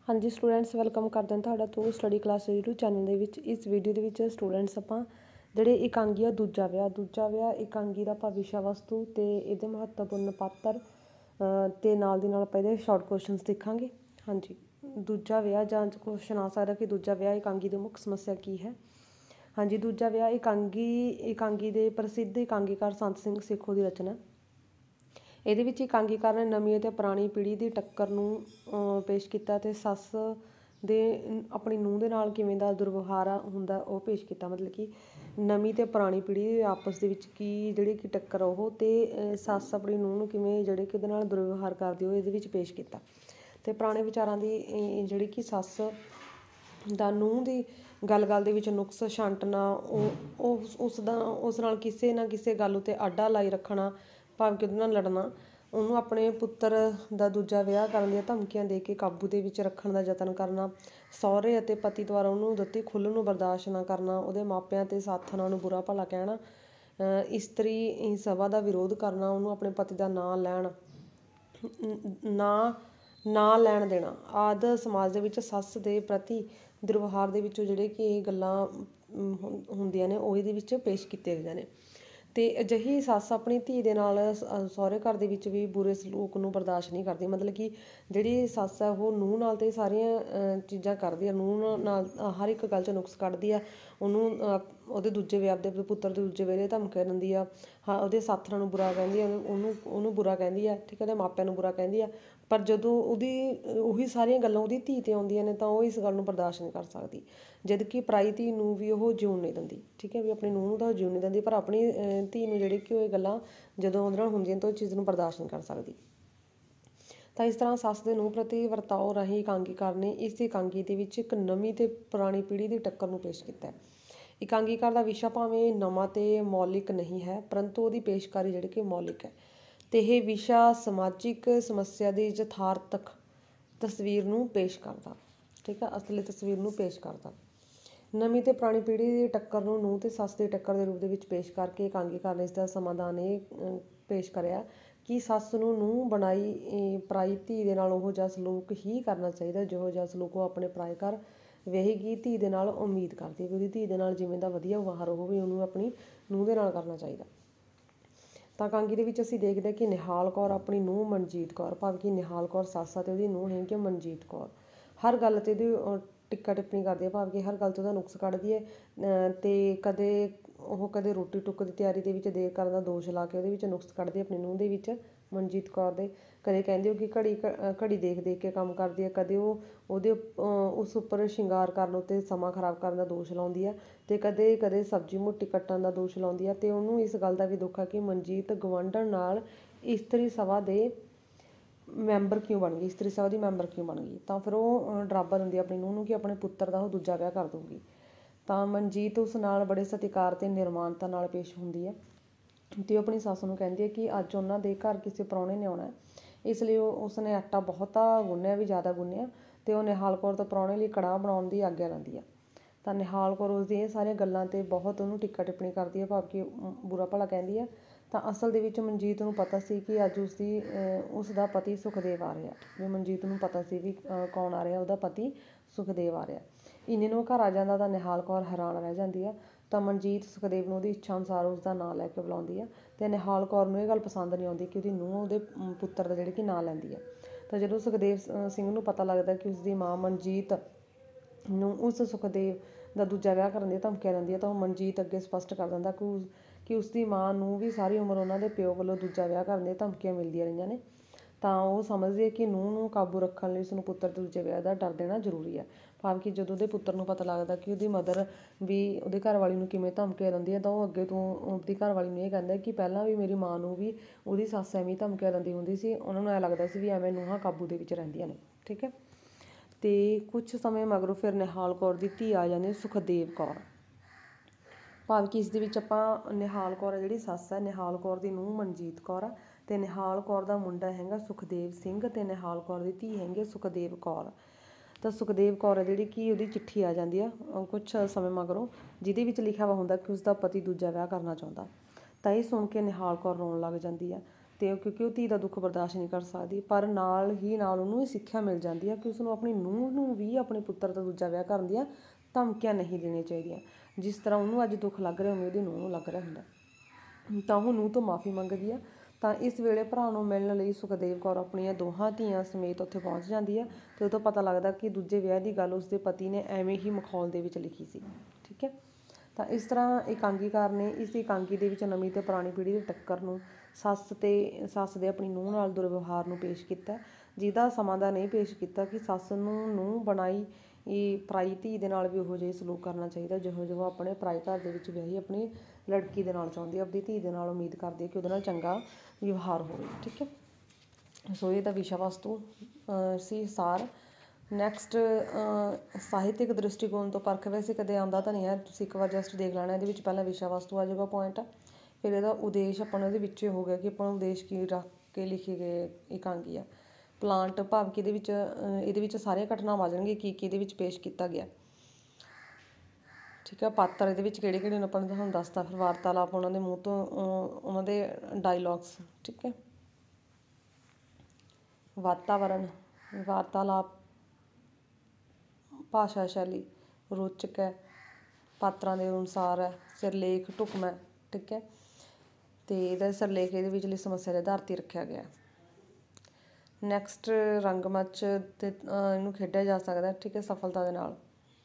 हाँ जी students welcome करते हैं तुहाडा तो स्टडी क्लास यूट्यूब चैनल ਦੇ ਵਿੱਚ इस वीडियो ਦੇ ਵਿੱਚ स्टूडेंट्स ਆਪਾਂ ਜਿਹੜੇ ਇਕਾਂਗੀ ਆ ਦੂਜਾ ਵਿਆਹ ਇਕਾਂਗੀ ਦਾ ਆਪਾਂ ਵਿਸ਼ਾ ਵਸਤੂ ਤੇ ਇਹਦੇ ਮਹੱਤਵਪੂਰਨ ਪਾਤਰ ਤੇ ਨਾਲ ਦੀ ਨਾਲ ਆਪਾਂ ਇਹਦੇ ਸ਼ਾਰਟ ਕੁਐਸਚਨਸ ਦੇਖਾਂਗੇ। ਹਾਂਜੀ ਦੂਜਾ ਵਿਆਹ ਜਾਂ ਕੁਐਸਚਨ ਆ ਸਕਦਾ ਕਿ ਦੂਜਾ ਵਿਆਹ ਇਕਾਂਗੀ ਦੀ ਮੁੱਖ ਸਮੱਸਿਆ ਕੀ ਹੈ। ਹਾਂਜੀ ਦੂਜਾ ਵਿਆਹ ਇਕਾਂਗੀ ਦੇ ਪ੍ਰਸਿੱਧ ਇਕਾਂਗੀਕਾਰ ਸੰਤ ਸਿੰਘ ਸੇਖੋਂ ਦੀ ਰਚਨਾ। ਇਹਦੇ ਵਿੱਚ ਇਕਾਂਗੀਕਾਰ ਨੇ ਨਵੀਂ ਅਤੇ ਪੁਰਾਣੀ ਪੀੜ੍ਹੀ ਦੀ ਟੱਕਰ ਨੂੰ ਪੇਸ਼ ਕੀਤਾ ਅਤੇ ਸੱਸ ਦੇ ਆਪਣੀ ਨੂੰਹ ਦੇ ਨਾਲ ਕਿਵੇਂ ਦਾ ਦੁਰਵਿਵਹਾਰ ਹੁੰਦਾ ਉਹ ਪੇਸ਼ ਕੀਤਾ। ਮਤਲਬ ਕਿ ਨਵੀਂ ਅਤੇ ਪੁਰਾਣੀ ਪੀੜ੍ਹੀ ਆਪਸ ਦੇ ਵਿੱਚ ਜਿਹੜੀ ਕਿ ਟੱਕਰ ਉਹ ਅਤੇ ਸੱਸ ਆਪਣੀ ਨੂੰਹ ਨੂੰ ਕਿਵੇਂ ਜਿਹੜੇ ਕਿ ਉਹਦੇ ਨਾਲ ਦੁਰਵਿਵਹਾਰ ਕਰਦੀ ਉਹ ਇਹਦੇ ਵਿੱਚ ਪੇਸ਼ ਕੀਤਾ। ਅਤੇ ਪੁਰਾਣੇ ਵਿਚਾਰਾਂ ਦੀ ਜਿਹੜੀ ਕਿ ਸੱਸ ਦਾ ਨੂੰਹ ਦੀ ਗੱਲ ਦੇ ਵਿੱਚ ਨੁਕਸ ਛਾਂਟਣਾ ਉਸ ਨਾਲ ਕਿਸੇ ਨਾ ਕਿਸੇ ਗੱਲ ਉੱਤੇ ਆਡਾ ਲਾਈ ਰੱਖਣਾ ਭਾਵੇਂ ਕਿ ਉਹਦੇ ਨਾਲ ਲੜਨਾ, ਉਹਨੂੰ ਆਪਣੇ ਪੁੱਤਰ ਦਾ ਦੂਜਾ ਵਿਆਹ ਕਰਨ ਦੀਆਂ ਧਮਕੀਆਂ ਦੇ ਕੇ ਕਾਬੂ ਦੇ ਵਿੱਚ ਰੱਖਣ ਦਾ ਯਤਨ ਕਰਨਾ, ਸਹੁਰੇ ਅਤੇ ਪਤੀ ਦੁਆਰਾ ਉਹਨੂੰ ਦਿੱਤੀ ਖੁੱਲ੍ਹ ਨੂੰ ਬਰਦਾਸ਼ਤ ਨਾ ਕਰਨਾ, ਉਹਦੇ ਮਾਪਿਆਂ ਅਤੇ ਸਾਥਣਾਂ ਉਹਨੂੰ ਬੁਰਾ ਭਲਾ ਕਹਿਣਾ, ਇਸਤਰੀ ਸਭਾ ਦਾ ਵਿਰੋਧ ਕਰਨਾ, ਉਹਨੂੰ ਆਪਣੇ ਪਤੀ ਦਾ ਨਾਂ ਲੈਣ ਦੇਣਾ ਆਦਿ ਸਮਾਜ ਦੇ ਵਿੱਚ ਸੱਸ ਦੇ ਪ੍ਰਤੀ ਦੁਰਵਿਵਹਾਰ ਦੇ ਵਿੱਚੋਂ ਜਿਹੜੇ ਕਿ ਇਹ ਗੱਲਾਂ ਹੁੰਦੀਆਂ ਨੇ ਉਹ ਇਹਦੇ ਵਿੱਚ ਪੇਸ਼ ਕੀਤੀਆਂ ਗਈਆਂ ਨੇ। ਅਤੇ ਅਜਿਹੀ ਸੱਸ ਆਪਣੀ ਧੀ ਦੇ ਨਾਲ ਸਹੁਰੇ ਘਰ ਦੇ ਵਿੱਚ ਵੀ ਬੁਰੇ ਸਲੂਕ ਨੂੰ ਬਰਦਾਸ਼ਤ ਨਹੀਂ ਕਰਦੀ। ਮਤਲਬ ਕਿ ਜਿਹੜੀ ਸੱਸ ਹੈ ਉਹ ਨੂੰਹ ਨਾਲ ਤਾਂ ਸਾਰੀਆਂ ਚੀਜ਼ਾਂ ਕਰਦੀ ਆ, ਨੂੰਹ ਨਾਲ ਹਰ ਇੱਕ ਗੱਲ 'ਚ ਨੁਕਸ ਕੱਢਦੀ ਆ, ਉਹਨੂੰ ਉਹਦੇ ਦੂਜੇ ਵਿਆਹ ਦੇ ਪੁੱਤਰ ਦੇ ਦੂਜੇ ਵਿਆਹ ਧਮਕੀਆਂ ਦਿੰਦੀ ਆ, ਉਹਦੇ ਸਾਥਣਾਂ ਨੂੰ ਬੁਰਾ ਕਹਿੰਦੀ ਆ, ਉਹਨੂੰ ਬੁਰਾ ਕਹਿੰਦੀ ਆ, ਠੀਕ ਹੈ, ਉਹਦੇ ਮਾਪਿਆਂ ਨੂੰ ਬੁਰਾ ਕਹਿੰਦੀ ਆ। ਪਰ ਜਦੋਂ ਉਹੀ ਸਾਰੀਆਂ ਗੱਲਾਂ ਉਹਦੀ ਧੀ 'ਤੇ ਆਉਂਦੀਆਂ ਨੇ ਤਾਂ ਉਹ ਇਸ ਗੱਲ ਨੂੰ ਬਰਦਾਸ਼ਤ ਨਹੀਂ ਕਰ ਸਕਦੀ। ਜਦ ਕਿ ਪਰਾਈ ਧੀ ਨੂੰ ਵੀ ਉਹ ਜਿਉਣ ਨਹੀਂ ਦਿੰਦੀ, ਠੀਕ ਹੈ, ਵੀ ਆਪਣੀ ਨੂੰਹ ਨੂੰ ਤਾਂ ਉਹ ਜਿਉਣ ਨਹੀਂ ਦਿੰਦੀ ਪਰ ਆਪਣੀ ਧੀ ਨੂੰ ਜਿਹੜੀ ਕਿ ਉਹ ਇਹ ਗੱਲਾਂ ਜਦੋਂ ਉਹਦੇ ਨਾਲ ਹੁੰਦੀਆਂ ਤਾਂ ਉਹ ਚੀਜ਼ ਨੂੰ ਬਰਦਾਸ਼ਤ ਨਹੀਂ ਕਰ ਸਕਦੀ। ਤਾਂ ਇਸ ਤਰ੍ਹਾਂ ਸੱਸ ਦੇ ਨੂੰਹ ਪ੍ਰਤੀ ਵਰਤਾਓ ਰਾਹੀਂ ਇਕਾਂਗੀਕਾਰ ਨੇ ਇਸ ਇਕਾਂਗੀ ਦੇ ਵਿੱਚ ਇੱਕ ਨਵੀਂ ਅਤੇ ਪੁਰਾਣੀ ਪੀੜ੍ਹੀ ਦੀ ਟੱਕਰ ਨੂੰ ਪੇਸ਼ ਕੀਤਾ ਹੈ। ਇਕਾਂਗੀਕਾਰ ਦਾ ਵਿਸ਼ਾ ਭਾਵੇਂ ਨਵਾਂ ਅਤੇ ਮੌਲਿਕ ਨਹੀਂ ਹੈ ਪਰੰਤੂ ਉਹਦੀ ਪੇਸ਼ਕਾਰੀ ਜਿਹੜੀ ਕਿ ਮੌਲਿਕ ਹੈ ਅਤੇ ਇਹ ਵਿਸ਼ਾ ਸਮਾਜਿਕ ਸਮੱਸਿਆ ਦੀ ਯਥਾਰਥਕ ਤਸਵੀਰ ਨੂੰ ਪੇਸ਼ ਕਰਦਾ, ਠੀਕ ਹੈ, ਅਸਲੀ ਤਸਵੀਰ ਨੂੰ ਪੇਸ਼ ਕਰਦਾ। ਨਵੀਂ ਅਤੇ ਪੁਰਾਣੀ ਪੀੜ੍ਹੀ ਦੀ ਟੱਕਰ ਨੂੰ ਨੂੰਹ ਅਤੇ ਸੱਸ ਦੀ ਟੱਕਰ ਦੇ ਰੂਪ ਦੇ ਵਿੱਚ ਪੇਸ਼ ਕਰਕੇ ਇਕਾਂਗੀਕਾਰ ਨੇ ਇਸ ਦਾ ਸਮਾਧਾਨ ਇਹ ਪੇਸ਼ ਕਰਿਆ ਕਿ ਸੱਸ ਨੂੰ ਨੂੰਹ ਬਣਾਈ ਪਰਾਈ ਧੀ ਦੇ ਨਾਲ ਉਹੋ ਜਿਹਾ ਸਲੂਕ ਹੀ ਕਰਨਾ ਚਾਹੀਦਾ ਜਿਹੋ ਜਿਹਾ ਸਲੂਕ ਉਹ ਆਪਣੇ ਪਰਾਏ ਘਰ ਵਿਆਹੇਗੀ ਧੀ ਦੇ ਨਾਲ ਉਮੀਦ ਕਰਦੀ ਹੈ ਵੀ ਉਹਦੀ ਧੀ ਦੇ ਨਾਲ ਜਿਵੇਂ ਦਾ ਵਧੀਆ ਵਿਵਹਾਰ ਉਹ ਵੀ ਉਹਨੂੰ ਆਪਣੀ ਨੂੰਹ ਦੇ ਨਾਲ ਕਰਨਾ ਚਾਹੀਦਾ। ਤਾਂ ਇਕਾਂਗੀ ਦੇ ਵਿੱਚ ਅਸੀਂ ਦੇਖਦੇ ਕਿ ਨਿਹਾਲ ਕੌਰ ਆਪਣੀ ਨੂੰਹ ਮਨਜੀਤ ਕੌਰ ਭਾਵ ਕਿ ਨਿਹਾਲ ਕੌਰ ਸੱਸ ਅਤੇ ਉਹਦੀ ਨੂੰਹ ਹੈਗੀ ਮਨਜੀਤ ਕੌਰ ਹਰ ਗੱਲ 'ਤੇ ਇਹਦੀ ਟਿੱਕਾ ਟਿੱਪਣੀ ਕਰਦੀ ਹੈ ਭਾਵ ਕਿ ਹਰ ਗੱਲ 'ਤੇ ਉਹਦਾ ਨੁਕਸ ਕੱਢਦੀ ਹੈ ਅਤੇ ਕਦੇ ਰੋਟੀ ਟੁੱਕ ਦੀ ਤਿਆਰੀ ਦੇ ਵਿੱਚ ਦੇਰ ਕਰਨ ਦਾ ਦੋਸ਼ ਲਾ ਕੇ ਉਹਦੇ ਵਿੱਚ ਨੁਕਸ ਕੱਢਦੀ ਆਪਣੀ ਨੂੰਹ ਦੇ ਵਿੱਚ ਮਨਜੀਤ ਕੌਰ ਦੇ। ਕਦੇ ਕਹਿੰਦੀ ਉਹ ਕਿ ਘੜੀ ਦੇਖ ਕੇ ਕੰਮ ਕਰਦੀ ਹੈ, ਕਦੇ ਉਸ ਉੱਪਰ ਸ਼ਿੰਗਾਰ ਕਰਨ ਉੱਤੇ ਸਮਾਂ ਖਰਾਬ ਕਰਨ ਦਾ ਦੋਸ਼ ਲਾਉਂਦੀ ਹੈ ਅਤੇ ਕਦੇ ਸਬਜ਼ੀ ਮੋਟੀ ਕੱਟਣ ਦਾ ਦੋਸ਼ ਲਾਉਂਦੀ ਹੈ। ਅਤੇ ਉਹਨੂੰ ਇਸ ਗੱਲ ਦਾ ਵੀ ਦੁੱਖ ਹੈ ਕਿ ਮਨਜੀਤ ਗੁਆਂਢਣ ਨਾਲ ਇਸਤਰੀ ਸਭਾ ਦੀ ਮੈਂਬਰ ਕਿਉਂ ਬਣ ਗਈ। ਤਾਂ ਫਿਰ ਉਹ ਡਰਾਬਾ ਦਿੰਦੀ ਆਪਣੀ ਨੂੰਹ ਨੂੰ ਕਿ ਆਪਣੇ ਪੁੱਤਰ ਦਾ ਉਹ ਦੂਜਾ ਵਿਆਹ ਕਰ ਦਊਗੀ। ਤਾਂ ਮਨਜੀਤ ਉਸ ਨਾਲ ਬੜੇ ਸਤਿਕਾਰ ਅਤੇ ਨਿਰਮਾਨਤਾ ਨਾਲ ਪੇਸ਼ ਹੁੰਦੀ ਹੈ ਅਤੇ ਉਹ ਆਪਣੀ ਸੱਸ ਨੂੰ ਕਹਿੰਦੀ ਹੈ ਕਿ ਅੱਜ ਉਹਨਾਂ ਦੇ ਘਰ ਕਿਸੇ ਪ੍ਰਾਹੁਣੇ ਨੇ ਆਉਣਾ, ਇਸ ਲਈ ਉਸਨੇ ਆਟਾ ਬਹੁਤਾ ਗੁੰਨਿਆ ਵੀ ਜ਼ਿਆਦਾ ਗੁੰਨਿਆ ਅਤੇ ਉਹ ਨਿਹਾਲ ਕੌਰ ਤੋਂ ਪ੍ਰਾਹੁਣੇ ਲਈ ਕੜਾਹ ਬਣਾਉਣ ਦੀ ਆਗਿਆ ਲੈਂਦੀ ਹੈ। ਤਾਂ ਨਿਹਾਲ ਕੌਰ ਉਸਦੀਆਂ ਇਹ ਸਾਰੀਆਂ ਗੱਲਾਂ 'ਤੇ ਬਹੁਤ ਉਹਨੂੰ ਟਿੱਕਾ ਟਿੱਪਣੀ ਕਰਦੀ ਹੈ ਭਾਵ ਕਿ ਬੁਰਾ ਭਲਾ ਕਹਿੰਦੀ ਹੈ। ਤਾਂ ਅਸਲ ਦੇ ਵਿੱਚ ਮਨਜੀਤ ਨੂੰ ਪਤਾ ਸੀ ਕਿ ਅੱਜ ਉਸ ਦਾ ਪਤੀ ਸੁਖਦੇਵ ਆ ਰਿਹਾ, ਵੀ ਮਨਜੀਤ ਨੂੰ ਪਤਾ ਸੀ ਵੀ ਕੌਣ ਆ ਰਿਹਾ, ਉਹਦਾ ਪਤੀ ਸੁਖਦੇਵ ਆ ਰਿਹਾ। ਇੰਨੇ ਨੂੰ ਘਰ ਆ ਜਾਂਦਾ ਤਾਂ ਨਿਹਾਲ ਕੌਰ ਹੈਰਾਨ ਰਹਿ ਜਾਂਦੀ ਆ। ਤਾਂ ਮਨਜੀਤ ਸੁਖਦੇਵ ਨੂੰ ਉਹਦੀ ਇੱਛਾ ਅਨੁਸਾਰ ਉਸਦਾ ਨਾਂ ਲੈ ਕੇ ਬੁਲਾਉਂਦੀ ਆ ਅਤੇ ਨਿਹਾਲ ਕੌਰ ਨੂੰ ਇਹ ਗੱਲ ਪਸੰਦ ਨਹੀਂ ਆਉਂਦੀ ਕਿ ਉਹਦੀ ਨੂੰਹ ਉਹਦੇ ਪੁੱਤਰ ਦਾ ਜਿਹੜੇ ਕਿ ਨਾਂ ਲੈਂਦੀ ਹੈ। ਤਾਂ ਜਦੋਂ ਸੁਖਦੇਵ ਸਿੰਘ ਨੂੰ ਪਤਾ ਲੱਗਦਾ ਕਿ ਉਸਦੀ ਮਾਂ ਮਨਜੀਤ ਨੂੰ ਉਸ ਸੁਖਦੇਵ ਦਾ ਦੂਜਾ ਵਿਆਹ ਕਰਨ ਦੀਆਂ ਧਮਕੀਆਂ ਦਿੰਦੀ ਹੈ ਤਾਂ ਉਹ ਮਨਜੀਤ ਅੱਗੇ ਸਪਸ਼ਟ ਕਰ ਦਿੰਦਾ ਕਿ ਉਸਦੀ ਮਾਂ ਨੂੰ ਵੀ ਸਾਰੀ ਉਮਰ ਉਹਨਾਂ ਦੇ ਪਿਓ ਵੱਲੋਂ ਦੂਜਾ ਵਿਆਹ ਕਰਨ ਦੀਆਂ ਧਮਕੀਆਂ ਮਿਲਦੀਆਂ ਰਹੀਆਂ ਨੇ। ਤਾਂ ਉਹ ਸਮਝਦੀ ਹੈ ਕਿ ਨੂੰਹ ਨੂੰ ਕਾਬੂ ਰੱਖਣ ਲਈ ਉਸਨੂੰ ਪੁੱਤਰ ਦੇ ਦੂਜੇ ਵਿਆਹ ਦਾ ਡਰ ਦੇਣਾ ਜ਼ਰੂਰੀ ਹੈ। ਭਾਵ ਕਿ ਜਦੋਂ ਉਹਦੇ ਪੁੱਤਰ ਨੂੰ ਪਤਾ ਲੱਗਦਾ ਕਿ ਉਹਦੀ ਮਦਰ ਵੀ ਉਹਦੇ ਘਰਵਾਲੀ ਨੂੰ ਕਿਵੇਂ ਧਮਕੀਆਂ ਦਿੰਦੀ ਹੈ ਤਾਂ ਉਹ ਅੱਗੇ ਤੋਂ ਉਹਦੀ ਘਰਵਾਲੀ ਨੂੰ ਇਹ ਕਹਿੰਦਾ ਕਿ ਪਹਿਲਾਂ ਵੀ ਮੇਰੀ ਮਾਂ ਨੂੰ ਵੀ ਉਹਦੀ ਸੱਸ ਐਵੇਂ ਧਮਕੀਆਂ ਦਿੰਦੀ ਹੁੰਦੀ ਸੀ, ਉਹਨਾਂ ਨੂੰ ਐਂ ਲੱਗਦਾ ਸੀ ਵੀ ਐਵੇਂ ਨੂੰਹਾਂ ਕਾਬੂ ਦੇ ਵਿੱਚ ਰਹਿੰਦੀਆਂ ਨੇ, ਠੀਕ ਹੈ। ਅਤੇ ਕੁਛ ਸਮੇਂ ਮਗਰੋਂ ਫਿਰ ਨਿਹਾਲ ਕੌਰ ਦੀ ਧੀ ਆ ਜਾਂਦੀ ਸੁਖਦੇਵ ਕੌਰ ਭਾਵ ਕਿ ਇਸ ਦੇ ਵਿੱਚ ਆਪਾਂ ਨਿਹਾਲ ਕੌਰ ਹੈ ਜਿਹੜੀ ਸੱਸ ਹੈ, ਨਿਹਾਲ ਕੌਰ ਦੀ ਨੂੰਹ ਮਨਜੀਤ ਕੌਰ ਆ ਅਤੇ ਨਿਹਾਲ ਕੌਰ ਦਾ ਮੁੰਡਾ ਹੈਗਾ ਸੁਖਦੇਵ ਸਿੰਘ ਅਤੇ ਨਿਹਾਲ ਕੌਰ ਦੀ ਧੀ ਹੈਗੀ ਸੁਖਦੇਵ ਕੌਰ। ਤਾਂ ਸੁਖਦੇਵ ਕੌਰ ਹੈ ਜਿਹੜੀ ਕਿ ਉਹਦੀ ਚਿੱਠੀ ਆ ਜਾਂਦੀ ਆ ਕੁਛ ਸਮੇਂ ਮਗਰੋਂ ਜਿਹਦੇ ਵਿੱਚ ਲਿਖਿਆ ਵਾ ਹੁੰਦਾ ਕਿ ਉਸਦਾ ਪਤੀ ਦੂਜਾ ਵਿਆਹ ਕਰਨਾ ਚਾਹੁੰਦਾ। ਤਾਂ ਇਹ ਸੁਣ ਕੇ ਨਿਹਾਲ ਕੌਰ ਰੋਣ ਲੱਗ ਜਾਂਦੀ ਆ ਅਤੇ ਕਿਉਂਕਿ ਉਹ ਧੀ ਦਾ ਦੁੱਖ ਬਰਦਾਸ਼ਤ ਨਹੀਂ ਕਰ ਸਕਦੀ, ਪਰ ਨਾਲ ਹੀ ਨਾਲ ਉਹਨੂੰ ਇਹ ਸਿੱਖਿਆ ਮਿਲ ਜਾਂਦੀ ਹੈ ਕਿ ਉਸਨੂੰ ਆਪਣੀ ਨੂੰਹ ਨੂੰ ਵੀ ਆਪਣੇ ਪੁੱਤਰ ਦਾ ਦੂਜਾ ਵਿਆਹ ਕਰਨ ਦੀਆਂ ਧਮਕੀਆਂ ਨਹੀਂ ਦੇਣੀਆਂ ਚਾਹੀਦੀਆਂ। ਜਿਸ ਤਰ੍ਹਾਂ ਉਹਨੂੰ ਅੱਜ ਦੁੱਖ ਲੱਗ ਰਿਹਾ ਉਵੇਂ ਉਹਦੀ ਨੂੰਹ ਨੂੰ ਲੱਗ ਰਿਹਾ ਹੁੰਦਾ। ਤਾਂ ਉਹ ਨੂੰਹ ਤੋਂ ਮਾਫ਼ੀ ਮੰਗਦੀ ਆ। ਤਾਂ ਇਸ ਵੇਲੇ ਭਰਾ ਨੂੰ ਮਿਲਣ ਲਈ ਸੁਖਦੇਵ ਕੌਰ ਆਪਣੀਆਂ ਦੋਹਾਂ ਧੀਆਂ ਸਮੇਤ ਉੱਥੇ ਪਹੁੰਚ ਜਾਂਦੀ ਹੈ, ਅਤੇ ਉਹ ਤੋਂ ਪਤਾ ਲੱਗਦਾ ਕਿ ਦੂਜੇ ਵਿਆਹ ਦੀ ਗੱਲ ਉਸਦੇ ਪਤੀ ਨੇ ਐਵੇਂ ਹੀ ਮਖੌਲ ਦੇ ਵਿੱਚ ਲਿਖੀ ਸੀ। ਠੀਕ ਹੈ, ਤਾਂ ਇਸ ਤਰ੍ਹਾਂ ਇਕਾਂਗੀਕਾਰ ਨੇ ਇਸ ਇਕਾਂਗੀ ਦੇ ਵਿੱਚ ਨਵੀਂ ਅਤੇ ਪੁਰਾਣੀ ਪੀੜ੍ਹੀ ਦੀ ਟੱਕਰ ਨੂੰ, ਸੱਸ ਦੇ ਆਪਣੀ ਨੂੰਹ ਨਾਲ ਦੁਰਵਿਵਹਾਰ ਨੂੰ ਪੇਸ਼ ਕੀਤਾ, ਜਿਹਦਾ ਸਮਾਂ ਨਹੀਂ ਪੇਸ਼ ਕੀਤਾ ਕਿ ਸੱਸ ਨੂੰ ਨੂੰਹ ਬਣਾਈ ਪਰਾਈ ਧੀ ਦੇ ਨਾਲ ਵੀ ਉਹੋ ਜਿਹੇ ਸਲੂਕ ਕਰਨਾ ਚਾਹੀਦਾ ਜਿਹੋ ਜਿਹਾ ਆਪਣੇ ਪਰਾਏ ਘਰ ਦੇ ਵਿੱਚ ਵਿਆਹੀ ਆਪਣੀ ਲੜਕੀ ਦੇ ਨਾਲ ਚਾਹੁੰਦੀ ਹੈ, ਆਪਣੀ ਧੀ ਦੇ ਨਾਲ ਉਮੀਦ ਕਰਦੀ ਹੈ ਕਿ ਉਹਦੇ ਨਾਲ ਚੰਗਾ ਵਿਵਹਾਰ ਹੋਵੇ। ਠੀਕ ਹੈ, ਸੋ ਇਹਦਾ ਵਿਸ਼ਾ ਵਸਤੂ ਸੀ ਸਾਰ। ਨੈਕਸਟ, ਸਾਹਿਤਕ ਦ੍ਰਿਸ਼ਟੀਕੋਣ ਤੋਂ ਪਰਖ। ਵੈਸੇ ਕਦੇ ਆਉਂਦਾ ਤਾਂ ਨਹੀਂ ਹੈ, ਤੁਸੀਂ ਇੱਕ ਵਾਰ ਜਸਟ ਦੇਖ ਲੈਣਾ। ਇਹਦੇ ਵਿੱਚ ਪਹਿਲਾਂ ਵਿਸ਼ਾ ਵਸਤੂ ਆ ਜਾਊਗਾ ਪੁਆਇੰਟ, ਫਿਰ ਇਹਦਾ ਉਦੇਸ਼ ਆਪਾਂ ਨੂੰ ਇਹਦੇ ਵਿੱਚ ਹੋ ਗਿਆ ਕਿ ਆਪਾਂ ਨੂੰ ਉਦੇਸ਼ ਕੀ ਰੱਖ ਕੇ ਲਿਖੇ ਗਏ ਇਕਾਂਗੀ ਆ। ਪਲਾਂਟ ਭਾਵ ਕਿ ਇਹਦੇ ਵਿੱਚ ਸਾਰੀਆਂ ਘਟਨਾਵਾਂ ਆ ਜਾਣਗੀਆਂ ਕੀ ਇਹਦੇ ਵਿੱਚ ਪੇਸ਼ ਕੀਤਾ ਗਿਆ। ਠੀਕ ਹੈ, ਪਾਤਰ ਇਹਦੇ ਵਿੱਚ ਕਿਹੜੇ ਕਿਹੜੇ ਨੇ ਆਪਾਂ ਨੇ ਤੁਹਾਨੂੰ ਦੱਸਤਾ। ਫਿਰ ਵਾਰਤਾਲਾਪ, ਉਹਨਾਂ ਦੇ ਮੂੰਹ ਤੋਂ ਉਹਨਾਂ ਦੇ ਡਾਇਲੋਗਸ। ਠੀਕ ਹੈ, ਵਾਤਾਵਰਨ, ਵਾਰਤਾਲਾਪ, ਭਾਸ਼ਾ ਸ਼ੈਲੀ ਰੋਚਕ ਹੈ, ਪਾਤਰਾਂ ਦੇ ਅਨੁਸਾਰ ਹੈ, ਸਿਰਲੇਖ ਢੁਕਵਾਂ। ਠੀਕ ਹੈ, ਅਤੇ ਇਹਦਾ ਸਿਰਲੇਖ ਇਹਦੇ ਵਿਚਲੀ ਸਮੱਸਿਆ ਦੇ ਆਧਾਰ 'ਤੇ ਰੱਖਿਆ ਗਿਆ। ਨੈਕਸਟ, ਰੰਗਮੰਚ 'ਤੇ ਇਹਨੂੰ ਖੇਡਿਆ ਜਾ ਸਕਦਾ। ਠੀਕ ਹੈ, ਸਫਲਤਾ ਦੇ ਨਾਲ।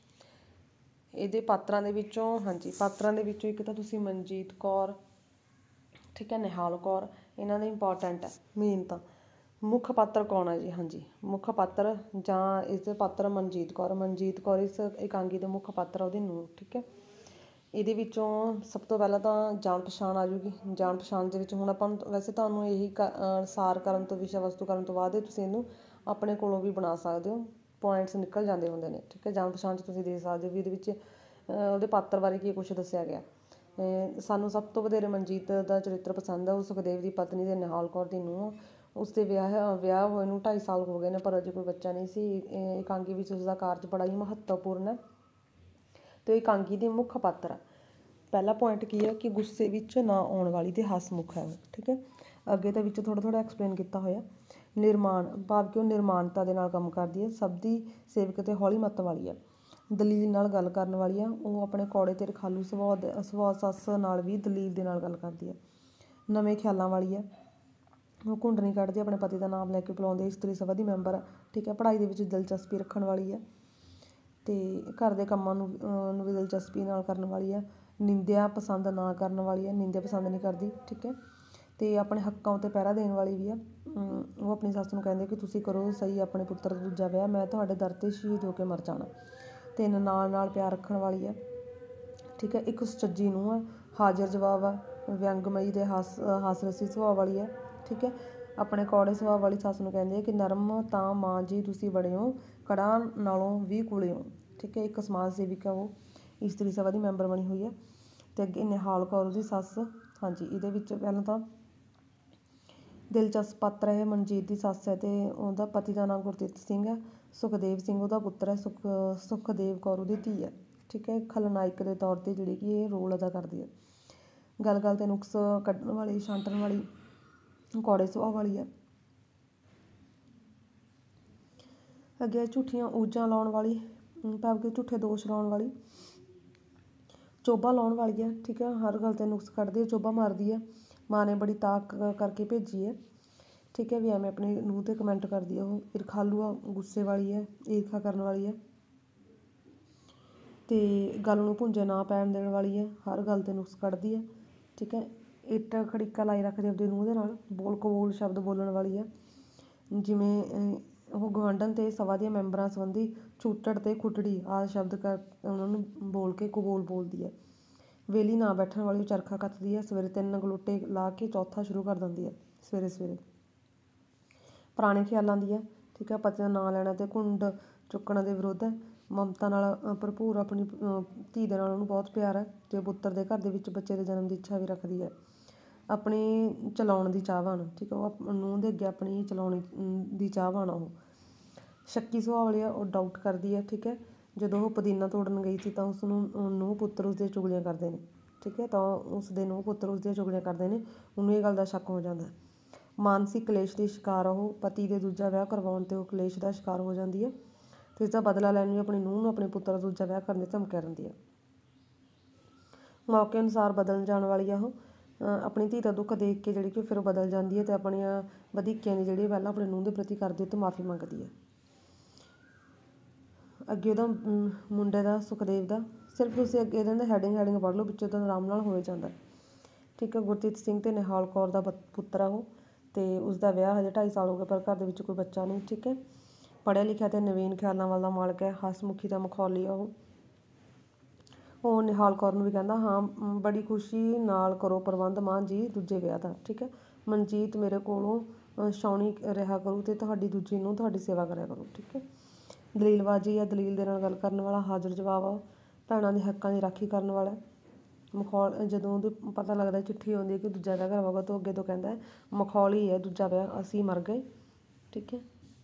ਇਹਦੇ ਪਾਤਰਾਂ ਦੇ ਵਿੱਚੋਂ ਇੱਕ ਤਾਂ ਤੁਸੀਂ ਮਨਜੀਤ ਕੌਰ, ਠੀਕ ਹੈ, ਨਿਹਾਲ ਕੌਰ, ਇਹਨਾਂ ਦੇ ਇੰਪੋਰਟੈਂਟ ਹੈ ਮੇਨ। ਤਾਂ ਮੁੱਖ ਪਾਤਰ ਕੌਣ ਹੈ ਜੀ? ਹਾਂਜੀ, ਮੁੱਖ ਪਾਤਰ ਜਾਂ ਇਸਦੇ ਪਾਤਰ ਮਨਜੀਤ ਕੌਰ ਇਸ ਇਕਾਂਗੀ ਦੇ ਮੁੱਖ ਪਾਤਰ, ਉਹਦੀ ਨੂੰਹ। ਠੀਕ ਹੈ, ਇਹਦੇ ਵਿੱਚੋਂ ਸਭ ਤੋਂ ਪਹਿਲਾਂ ਤਾਂ ਜਾਣ ਪਛਾਣ ਆ ਜੂਗੀ। ਜਾਣ ਪਛਾਣ ਦੇ ਵਿੱਚ ਹੁਣ ਆਪਾਂ ਨੂੰ ਵੈਸੇ ਤੁਹਾਨੂੰ ਇਹੀ ਸਾਰ ਕਰਨ ਤੋਂ, ਵਿਸ਼ਾ ਵਸਤੂ ਕਰਨ ਤੋਂ ਬਾਅਦ ਤੁਸੀਂ ਇਹਨੂੰ ਆਪਣੇ ਕੋਲੋਂ ਵੀ ਬਣਾ ਸਕਦੇ ਹੋ, ਪੁਆਇੰਟਸ ਨਿਕਲ ਜਾਂਦੇ ਹੁੰਦੇ ਨੇ। ਠੀਕ ਹੈ, ਜਾਣ ਪਛਾਣ 'ਚ ਤੁਸੀਂ ਦੇਖ ਸਕਦੇ ਹੋ ਵੀ ਇਹਦੇ ਵਿੱਚ ਉਹਦੇ ਪਾਤਰ ਬਾਰੇ ਕੀ ਕੁਛ ਦੱਸਿਆ ਗਿਆ। ਸਾਨੂੰ ਸਭ ਤੋਂ ਵਧੇਰੇ ਮਨਜੀਤ ਦਾ ਚਰਿੱਤਰ ਪਸੰਦ ਹੈ। ਉਹ ਸੁਖਦੇਵ ਦੀ ਪਤਨੀ ਦੇ ਨਿਹਾਲ ਕੌਰ ਦੀ ਨੂੰਹ। ਉਸਦੇ ਵਿਆਹ ਹੋਏ ਨੂੰ 2.5 ਸਾਲ ਹੋ ਗਏ ਨੇ, ਪਰ ਅਜੇ ਕੋਈ ਬੱਚਾ ਨਹੀਂ ਸੀ। ਇਕਾਂਗੀ ਵਿੱਚ ਉਸਦਾ ਕਾਰਜ ਬੜਾ ਹੀ ਮਹੱਤਵਪੂਰਨ ਹੈ, ਅਤੇ ਉਹ ਇਕਾਂਗੀ ਦੀ ਮੁੱਖ ਪਾਤਰ ਹੈ। ਪਹਿਲਾ ਪੁਆਇੰਟ ਕੀ ਹੈ ਕਿ ਗੁੱਸੇ ਵਿੱਚ ਨਾ ਆਉਣ ਵਾਲੀ ਅਤੇ ਹਸਮੁਖ ਹੈ ਉਹ। ਠੀਕ ਹੈ, ਅੱਗੇ ਤਾਂ ਵਿੱਚ ਥੋੜ੍ਹਾ ਐਕਸਪਲੇਨ ਕੀਤਾ ਹੋਇਆ। ਨਿਰਮਾਣ ਭਾਵ ਕਿ ਉਹ ਨਿਰਮਾਣਤਾ ਦੇ ਨਾਲ ਕੰਮ ਕਰਦੀ ਹੈ, ਸਭ ਦੀ ਸੇਵਕ ਅਤੇ ਹੌਲੀ ਮੱਤ ਵਾਲੀ ਹੈ। ਦਲੀਲ ਨਾਲ ਗੱਲ ਕਰਨ ਵਾਲੀ ਆ, ਉਹ ਆਪਣੇ ਕੌੜੇ ਅਤੇ ਰਖਾਲੂ ਸੁਭਾਅ ਸੱਸ ਨਾਲ ਵੀ ਦਲੀਲ ਦੇ ਨਾਲ ਗੱਲ ਕਰਦੀ ਹੈ। ਨਵੇਂ ਖਿਆਲਾਂ ਵਾਲੀ ਹੈ, ਉਹ ਘੁੰਡ ਨਹੀਂ ਕੱਢਦੀ, ਆਪਣੇ ਪਤੀ ਦਾ ਨਾਮ ਲੈ ਕੇ ਬੁਲਾਉਂਦੀ, ਇਸਤਰੀ ਸਭਾ ਦੀ ਮੈਂਬਰ ਹੈ। ਠੀਕ ਹੈ, ਪੜ੍ਹਾਈ ਦੇ ਵਿੱਚ ਦਿਲਚਸਪੀ ਰੱਖਣ ਵਾਲੀ ਹੈ, ਅਤੇ ਘਰ ਦੇ ਕੰਮਾਂ ਨੂੰ ਵੀ ਦਿਲਚਸਪੀ ਨਾਲ ਕਰਨ ਵਾਲੀ ਹੈ। ਨਿੰਦਿਆ ਪਸੰਦ ਨਾ ਕਰਨ ਵਾਲੀ ਹੈ, ਨਿੰਦਿਆ ਪਸੰਦ ਨਹੀਂ ਕਰਦੀ। ਠੀਕ ਹੈ, ਅਤੇ ਆਪਣੇ ਹੱਕਾਂ ਉੱਤੇ ਪਹਿਰਾ ਦੇਣ ਵਾਲੀ ਵੀ ਆ। ਉਹ ਆਪਣੀ ਸੱਸ ਨੂੰ ਕਹਿੰਦੇ ਕਿ ਤੁਸੀਂ ਕਰੋ ਸਹੀ ਆਪਣੇ ਪੁੱਤਰ ਦਾ ਦੂਜਾ ਵਿਆਹ, ਮੈਂ ਤੁਹਾਡੇ ਦਰ 'ਤੇ ਸ਼ਹੀਦ ਹੋ ਕੇ ਮਰ ਜਾਣਾ। ਅਤੇ ਨਾਲ ਪਿਆਰ ਰੱਖਣ ਵਾਲੀ ਹੈ। ਠੀਕ ਹੈ, ਇੱਕ ਸੁਚੱਜੀ ਨੂੰਹ ਹੈ, ਹਾਜ਼ਰ ਜਵਾਬ ਹੈ, ਵਿਅੰਗਮਈ ਅਤੇ ਹਾਸਰਸੀ ਸੁਭਾਅ ਵਾਲੀ ਹੈ। ਠੀਕ ਹੈ, ਆਪਣੇ ਕੌੜੇ ਸੁਭਾਅ ਵਾਲੀ ਸੱਸ ਨੂੰ ਕਹਿੰਦੀ ਹੈ ਕਿ ਨਰਮ ਤਾਂ ਮਾਂ ਜੀ ਤੁਸੀਂ ਬੜੇ ਹੋ, ਕੜਾਹ ਨਾਲੋਂ ਵੀ ਕੂਲੇ ਹੋ। ਠੀਕ ਹੈ, ਇੱਕ ਸਮਾਜ ਸੇਵਿਕਾ, ਉਹ ਇਸਤਰੀ ਸਭਾ ਦੀ ਮੈਂਬਰ ਬਣੀ ਹੋਈ ਹੈ। ਅਤੇ ਅੱਗੇ ਨਿਹਾਲ ਕੌਰ ਉਹਦੀ ਸੱਸ। ਹਾਂਜੀ, ਇਹਦੇ ਵਿੱਚ ਪਹਿਲਾਂ ਤਾਂ ਦਿਲਚਸਪ ਪਾਤਰ ਹੈ। ਮਨਜੀਤ ਦੀ ਸੱਸ ਹੈ, ਅਤੇ ਉਹਦਾ ਪਤੀ ਦਾ ਨਾਮ ਗੁਰਦਿੱਤ ਸਿੰਘ ਹੈ। ਸੁਖਦੇਵ ਸਿੰਘ ਉਹਦਾ ਪੁੱਤਰ ਹੈ। ਸੁਖਦੇਵ ਕੌਰ ਉਹਦੀ ਧੀ ਹੈ। ਠੀਕ ਹੈ, ਖਲਨਾਇਕ ਦੇ ਤੌਰ 'ਤੇ ਜਿਹੜੀ ਕਿ ਇਹ ਰੋਲ ਅਦਾ ਕਰਦੀ ਹੈ। ਗੱਲ 'ਤੇ ਨੁਕਸ ਕੱਢਣ ਵਾਲੀ, ਛਾਂਟਣ ਵਾਲੀ, ਕੌੜੇ ਸੁਭਾਅ ਵਾਲੀ ਹੈ। ਅੱਗੇ ਝੂਠੀਆਂ ਊਜਾਂ ਲਾਉਣ ਵਾਲੀ, ਭਾਵ ਕਿ ਝੂਠੇ ਦੋਸ਼ ਲਾਉਣ ਵਾਲੀ, ਚੋਭਾ ਲਾਉਣ ਵਾਲੀ ਹੈ। ਠੀਕ ਹੈ, ਹਰ ਗੱਲ 'ਤੇ ਨੁਕਸ ਕੱਢਦੀ ਹੈ, ਚੋਭਾ ਮਾਰਦੀ ਹੈ। ਮਾਂ ਨੇ ਬੜੀ ਤਾਕ ਕਰਕੇ ਭੇਜੀ ਹੈ। ਠੀਕ ਹੈ, ਵੀ ਐਵੇਂ ਆਪਣੀ ਨੂੰਹ 'ਤੇ ਕਮੈਂਟ ਕਰਦੀ ਹੈ। ਉਹ ਈਰਖਾਲੂ ਆ, ਗੁੱਸੇ ਵਾਲੀ ਹੈ, ਈਰਖਾ ਕਰਨ ਵਾਲੀ ਹੈ, ਅਤੇ ਗੱਲ ਨੂੰ ਭੁੰਜੇ ਨਾ ਪੈਣ ਦੇਣ ਵਾਲੀ ਹੈ। ਹਰ ਗੱਲ 'ਤੇ ਨੁਕਸ ਕੱਢਦੀ ਹੈ। ਠੀਕ ਹੈ, ਇੱਟ ਖੜੀਕਾ ਲਾਈ ਰੱਖਦੀ ਆਪਣੀ ਨੂੰਹ ਦੇ ਨਾਲ। ਬੋਲ ਕਬੋਲ ਸ਼ਬਦ ਬੋਲਣ ਵਾਲੀ ਹੈ, ਜਿਵੇਂ ਉਹ ਗੁਆਂਢਣ ਅਤੇ ਸਭਾ ਦੀਆਂ ਮੈਂਬਰਾਂ ਸੰਬੰਧੀ ਛੂਟੜ ਅਤੇ ਖੁੱਟੜੀ ਆਦਿ ਸ਼ਬਦ ਉਹਨਾਂ ਨੂੰ ਬੋਲ ਕੇ ਕਬੋਲ ਬੋਲਦੀ ਹੈ। ਵਿਹਲੀ ਨਾ ਬੈਠਣ ਵਾਲੀ, ਉਹ ਚਰਖਾ ਕੱਤਦੀ ਹੈ, ਸਵੇਰੇ 3 ਗਲੋਟੇ ਲਾ ਕੇ ਚੌਥਾ ਸ਼ੁਰੂ ਕਰ ਦਿੰਦੀ ਹੈ ਸਵੇਰੇ। ਪੁਰਾਣੇ ਖਿਆਲਾਂ ਦੀ ਹੈ। ਠੀਕ ਹੈ, ਪਤੀ ਦਾ ਨਾਂ ਲੈਣਾ ਅਤੇ ਘੁੰਡ ਚੁੱਕਣ ਦੇ ਵਿਰੁੱਧ ਹੈ। ਮਮਤਾ ਨਾਲ ਭਰਪੂਰ, ਆਪਣੀ ਧੀ ਦੇ ਨਾਲ ਉਹਨੂੰ ਬਹੁਤ ਪਿਆਰ ਹੈ, ਅਤੇ ਪੁੱਤਰ ਦੇ ਘਰ ਦੇ ਵਿੱਚ ਬੱਚੇ ਦੇ ਜਨਮ ਦੀ ਇੱਛਾ ਵੀ ਰੱਖਦੀ ਹੈ। ਆਪਣੀ ਚਲਾਉਣ ਦੀ ਚਾਹਵਾਨ। ਠੀਕ ਹੈ, ਉਹ ਨੂੰਹ ਦੇ ਅੱਗੇ ਆਪਣੀ ਚਲਾਉਣ ਦੀ ਚਾਹਵਾਨ ਆ ਉਹ। ਸ਼ੱਕੀ ਸੁਭਾਅ ਵਾਲੀ ਆ, ਉਹ ਡਾਊਟ ਕਰਦੀ ਹੈ। ਠੀਕ ਹੈ, ਜਦੋਂ ਉਹ ਪੁਦੀਨਾ ਤੋੜਨ ਗਈ ਸੀ ਤਾਂ ਉਸਨੂੰ ਨੂੰਹ ਪੁੱਤਰ ਉਸਦੀਆਂ ਚੁਗਲੀਆਂ ਕਰਦੇ ਨੇ। ਠੀਕ ਹੈ, ਤਾਂ ਉਸਦੇ ਨੂੰਹ ਪੁੱਤਰ ਉਸਦੀਆਂ ਚੁਗਲੀਆਂ ਕਰਦੇ ਨੇ, ਉਹਨੂੰ ਇਹ ਗੱਲ ਦਾ ਸ਼ੱਕ ਹੋ ਜਾਂਦਾ। ਮਾਨਸਿਕ ਕਲੇਸ਼ ਦੀ ਸ਼ਿਕਾਰ ਉਹ ਪਤੀ ਦੇ ਦੂਜਾ ਵਿਆਹ ਕਰਵਾਉਣ 'ਤੇ ਉਹ ਕਲੇਸ਼ ਦਾ ਸ਼ਿਕਾਰ ਹੋ ਜਾਂਦੀ ਹੈ ਅਤੇ ਇਸਦਾ ਬਦਲਾ ਲੈਣ ਲਈ ਆਪਣੀ ਨੂੰਹ ਨੂੰ ਆਪਣੇ ਪੁੱਤਰ ਦਾ ਦੂਜਾ ਵਿਆਹ ਕਰਨ ਦੀ ਧਮਕੀਆਂ ਦਿੰਦੀ ਹੈ। ਮੌਕੇ ਅਨੁਸਾਰ ਬਦਲਣ ਜਾਣ ਵਾਲੀ ਆ ਉਹ ਆਪਣੀ ਧੀ ਦਾ ਦੁੱਖ ਦੇਖ ਕੇ ਜਿਹੜੀ ਕਿ ਫਿਰ ਉਹ ਬਦਲ ਜਾਂਦੀ ਹੈ ਅਤੇ ਆਪਣੀਆਂ ਵਧੀਕੀਆਂ ਦੀ ਜਿਹੜੀ ਪਹਿਲਾਂ ਆਪਣੇ ਨੂੰਹ ਦੇ ਪ੍ਰਤੀ ਕਰਦੀ ਅਤੇ ਮਾਫ਼ੀ ਮੰਗਦੀ ਹੈ। ਅੱਗੇ ਉਹਦਾ ਮੁੰਡੇ ਦਾ ਸੁਖਦੇਵ ਦਾ ਸਿਰਫ ਤੁਸੀਂ ਅੱਗੇ ਇਹਨਾਂ ਦਾ ਹੈਡਿੰਗ ਪੜ੍ਹ ਲਓ, ਵਿੱਚੋਂ ਤਾਂ ਆਰਾਮ ਨਾਲ ਹੋ ਜਾਂਦਾ। ਠੀਕ ਹੈ, ਗੁਰਦੀਪ ਸਿੰਘ ਅਤੇ ਨਿਹਾਲ ਕੌਰ ਦਾ ਪੁੱਤਰ ਆ ਉਹ, ਅਤੇ ਉਸਦਾ ਵਿਆਹ ਹਜੇ 2.5 ਸਾਲ ਹੋ ਗਏ ਪਰ ਘਰ ਦੇ ਵਿੱਚ ਕੋਈ ਬੱਚਾ ਨਹੀਂ। ਠੀਕ ਹੈ, ਪੜ੍ਹਿਆ ਲਿਖਿਆ ਅਤੇ ਨਵੀਨ ਖਿਆਲਾਂ ਵਾਲਾ ਮਾਲਕ ਹੈ, ਹਸਮੁਖੀ ਦਾ ਮਖੌਲੀ ਆ ਉਹ ਨਿਹਾਲ ਕੌਰ ਨੂੰ ਵੀ ਕਹਿੰਦਾ ਹਾਂ ਬੜੀ ਖੁਸ਼ੀ ਨਾਲ ਕਰੋ ਪ੍ਰਬੰਧ ਮਾਂ ਜੀ ਦੂਜੇ ਵਿਆਹ ਦਾ। ਠੀਕ ਹੈ, ਮਨਜੀਤ ਮੇਰੇ ਕੋਲੋਂ ਛਾਉਣੀ ਰਿਹਾ ਕਰੂ ਅਤੇ ਤੁਹਾਡੀ ਦੂਜੀ ਨੂੰ ਤੁਹਾਡੀ ਸੇਵਾ ਕਰਿਆ ਕਰੂ। ਠੀਕ ਹੈ, ਦਲੀਲਬਾਜ਼ੀ ਜਾਂ ਦਲੀਲ ਦੇ ਨਾਲ ਗੱਲ ਕਰਨ ਵਾਲਾ, ਹਾਜ਼ਰ ਜਵਾਬ ਆ, ਭੈਣਾਂ ਦੇ ਹੱਕਾਂ ਦੀ ਰਾਖੀ ਕਰਨ ਵਾਲਾ। ਜਦੋਂ ਉਹਦੇ ਪਤਾ ਲੱਗਦਾ ਚਿੱਠੀ ਆਉਂਦੀ ਹੈ ਕਿ ਦੂਜਾ ਵਿਆਹ ਕਰਵਾਊਗਾ ਤਾਂ ਅੱਗੇ ਤੋਂ ਕਹਿੰਦਾ ਮਖੌਲੀ ਹੈ ਦੂਜਾ ਵਿਆਹ, ਅਸੀਂ ਮਰ ਗਏ। ਠੀਕ ਹੈ,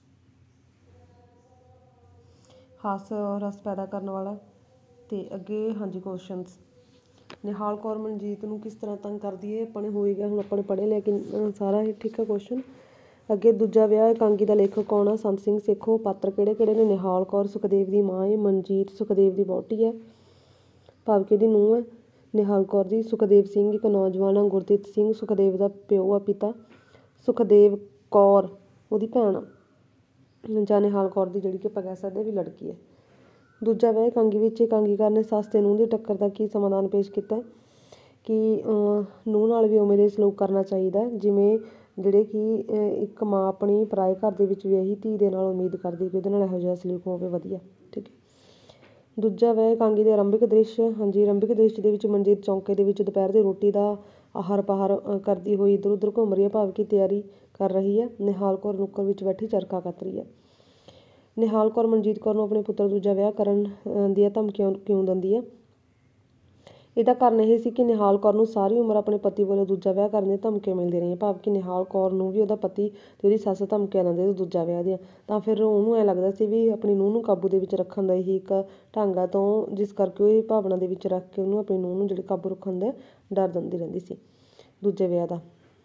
ਹਾਸ ਰਸ ਪੈਦਾ ਕਰਨ ਵਾਲਾ। ਅਤੇ ਅੱਗੇ ਹਾਂਜੀ ਕੁਐਸਚਨਸ, ਨਿਹਾਲ ਕੌਰ ਮਨਜੀਤ ਨੂੰ ਕਿਸ ਤਰ੍ਹਾਂ ਤੰਗ ਕਰਦੀ ਹੈ ਆਪਾਂ ਨੇ ਹੋ ਹੀ ਗਿਆ, ਹੁਣ ਆਪਾਂ ਨੇ ਪੜ੍ਹੇ ਲੈ ਕੇ ਸਾਰਾ ਇਹ। ਠੀਕ ਹੈ, ਕੁਐਸਚਨ ਅੱਗੇ ਦੂਜਾ ਵਿਆਹ ਇਕਾਂਗੀ ਦਾ ਲੇਖਕ ਕੌਣ ਆ? ਸੰਤ ਸਿੰਘ ਸੇਖੋਂ। ਪਾਤਰ ਕਿਹੜੇ ਕਿਹੜੇ ਨੇ? ਨਿਹਾਲ ਕੌਰ ਸੁਖਦੇਵ ਦੀ ਮਾਂ ਹੈ, ਮਨਜੀਤ ਸੁਖਦੇਵ ਦੀ ਵਹੁਟੀ ਹੈ ਭਾਵ ਕਿ ਉਹਦੀ ਨੂੰਹ ਹੈ ਨਿਹਾਲ ਕੌਰ ਦੀ। ਸੁਖਦੇਵ ਸਿੰਘ ਇੱਕ ਨੌਜਵਾਨ ਆ। ਗੁਰਦੀਪ ਸਿੰਘ ਸੁਖਦੇਵ ਦਾ ਪਿਓ ਆ, ਪਿਤਾ। ਸੁਖਦੇਵ ਕੌਰ ਉਹਦੀ ਭੈਣ ਆ ਜਾਂ ਨਿਹਾਲ ਕੌਰ ਦੀ ਜਿਹੜੀ ਕਿ ਆਪਾਂ ਕਹਿ ਸਕਦੇ ਵੀ ਲੜਕੀ ਹੈ। ਦੂਜਾ ਵਿਆਹ ਇਕਾਂਗੀ ਵਿੱਚ ਇਕਾਂਗੀਕਾਰ ਨੇ ਸੱਸ ਅਤੇ ਨੂੰਹ ਦੀ ਟੱਕਰ ਦਾ ਕੀ ਸਮਾਧਾਨ ਪੇਸ਼ ਕੀਤਾ ਕਿ ਨੂੰਹ ਨਾਲ ਵੀ ਉਵੇਂ ਦੇ ਸਲੂਕ ਕਰਨਾ ਚਾਹੀਦਾ ਜਿਵੇਂ ਜਿਹੜੇ ਕਿ ਇੱਕ ਮਾਂ ਆਪਣੀ ਪਰਾਏ ਘਰ ਦੇ ਵਿੱਚ ਵਿਆਹੀ ਧੀ ਦੇ ਨਾਲ ਉਮੀਦ ਕਰਦੀ ਕਿ ਉਹਦੇ ਨਾਲ ਇਹੋ ਜਿਹਾ ਸਲੂਕ ਹੋਵੇ ਵਧੀਆ। ਠੀਕ ਹੈ, ਦੂਜਾ ਵਿਆਹ ਇਕਾਂਗੀ ਦੇ ਆਰੰਭਿਕ ਦ੍ਰਿਸ਼। ਹਾਂਜੀ, ਆਰੰਭਿਕ ਦ੍ਰਿਸ਼ ਦੇ ਵਿੱਚ ਮਨਜੀਤ ਚੌਂਕੇ ਦੇ ਵਿੱਚ ਦੁਪਹਿਰ ਦੀ ਰੋਟੀ ਦਾ ਆਹਰ ਪਾਹਰ ਕਰਦੀ ਹੋਈ ਇੱਧਰ ਉੱਧਰ ਘੁੰਮ ਰਹੀ ਹੈ ਭਾਵ ਕਿ ਤਿਆਰੀ ਕਰ ਰਹੀ ਹੈ। ਨਿਹਾਲ ਕੌਰ ਨੁੱਕਰ ਵਿੱਚ ਬੈਠੀ ਚਰਖਾ ਕੱਤ ਰਹੀ ਹੈ। ਨਿਹਾਲ ਕੌਰ ਮਨਜੀਤ ਕੌਰ ਨੂੰ ਆਪਣੇ ਪੁੱਤਰ ਦੂਜਾ ਵਿਆਹ ਕਰਨ ਦੀਆਂ ਧਮਕੀਆਂ ਕਿਉਂ ਦਿੰਦੀ ਹੈ? ਇਹਦਾ ਕਾਰਨ ਇਹ ਸੀ ਕਿ ਨਿਹਾਲ ਕੌਰ ਨੂੰ ਸਾਰੀ ਉਮਰ ਆਪਣੇ ਪਤੀ ਵੱਲੋਂ ਦੂਜਾ ਵਿਆਹ ਕਰਨ ਦੀਆਂ ਧਮਕੀਆਂ ਮਿਲਦੀਆਂ ਰਹੀਆਂ ਭਾਵ ਕਿ ਨਿਹਾਲ ਕੌਰ ਨੂੰ ਵੀ ਉਹਦਾ ਪਤੀ ਅਤੇ ਉਹਦੀ ਸੱਸ ਧਮਕੀਆਂ ਦਿੰਦੇ ਸੀ ਦੂਜਾ ਵਿਆਹ ਦੀਆਂ। ਤਾਂ ਫਿਰ ਉਹਨੂੰ ਐਂ ਲੱਗਦਾ ਸੀ ਵੀ ਆਪਣੀ ਨੂੰਹ ਨੂੰ ਕਾਬੂ ਦੇ ਵਿੱਚ ਰੱਖਣ ਦਾ ਇਹੀ ਇੱਕ ਢੰਗ ਆ, ਤੋਂ ਜਿਸ ਕਰਕੇ ਉਹ ਇਹ ਭਾਵਨਾ ਦੇ ਵਿੱਚ ਰੱਖ ਕੇ ਉਹਨੂੰ ਆਪਣੀ ਨੂੰਹ ਨੂੰ ਜਿਹੜੇ ਕਾਬੂ ਰੱਖਣ ਦਾ ਡਰ ਦਿੰਦੀ ਰਹਿੰਦੀ ਸੀ ਦੂਜੇ ਵਿਆਹ ਦਾ।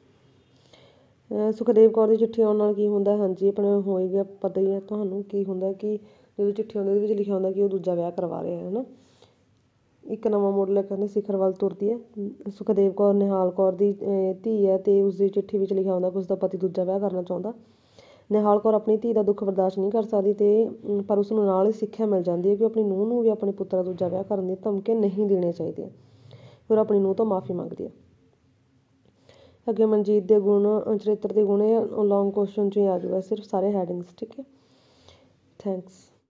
ਸੁਖਦੇਵ ਕੌਰ ਦੀ ਚਿੱਠੀ ਆਉਣ ਨਾਲ ਕੀ ਹੁੰਦਾ? ਹਾਂਜੀ, ਆਪਣਾ ਹੋ ਹੀ ਗਿਆ ਪਤਾ ਹੀ ਹੈ ਤੁਹਾਨੂੰ ਕੀ ਹੁੰਦਾ ਕਿ ਜਦੋਂ ਚਿੱਠੀ ਆਉਂਦੀ ਉਹਦੇ ਵਿੱਚ ਲਿਖਿਆ ਹੁੰਦਾ ਕਿ ਉਹ ਦੂਜਾ ਵਿਆਹ ਕਰਵਾ ਰਿਹਾ ਹੈ ਨਾ। ਇੱਕ ਨਵਾਂ ਮੋੜ ਲੈ ਕੇ ਉਹਨੇ ਸਿਖਰ ਵੱਲ ਤੁਰਦੀ ਹੈ। ਸੁਖਦੇਵ ਕੌਰ ਨਿਹਾਲ ਕੌਰ ਦੀ ਧੀ ਹੈ ਅਤੇ ਉਸਦੀ ਚਿੱਠੀ ਵਿੱਚ ਲਿਖਿਆ ਹੁੰਦਾ ਕਿ ਉਸਦਾ ਪਤੀ ਦੂਜਾ ਵਿਆਹ ਕਰਨਾ ਚਾਹੁੰਦਾ। ਨਿਹਾਲ ਕੌਰ ਆਪਣੀ ਧੀ ਦਾ ਦੁੱਖ ਬਰਦਾਸ਼ਤ ਨਹੀਂ ਕਰ ਸਕਦੀ ਅਤੇ ਪਰ ਉਸਨੂੰ ਨਾਲ ਹੀ ਸਿੱਖਿਆ ਮਿਲ ਜਾਂਦੀ ਹੈ ਕਿ ਆਪਣੀ ਨੂੰਹ ਨੂੰ ਵੀ ਆਪਣੇ ਪੁੱਤਰ ਦਾ ਦੂਜਾ ਵਿਆਹ ਕਰਨ ਦੀ ਧਮਕੀਆਂ ਨਹੀਂ ਦੇਣੀਆਂ ਚਾਹੀਦੀਆਂ। ਫਿਰ ਆਪਣੀ ਨੂੰਹ ਤੋਂ ਮਾਫ਼ੀ ਮੰਗਦੀ ਹੈ। ਅੱਗੇ ਮਨਜੀਤ ਦੇ ਗੁਣ, ਚਰਿੱਤਰ ਦੇ ਗੁਣ, ਇਹ ਲੌਂਗ ਕੁਐਸਚਨ 'ਚ ਹੀ ਆ ਜਾਊਗਾ ਸਿਰਫ ਸਾਰੇ ਹੈਡਿੰਗਸ। ਠੀਕ ਹੈ, ਥੈਂਕਸ।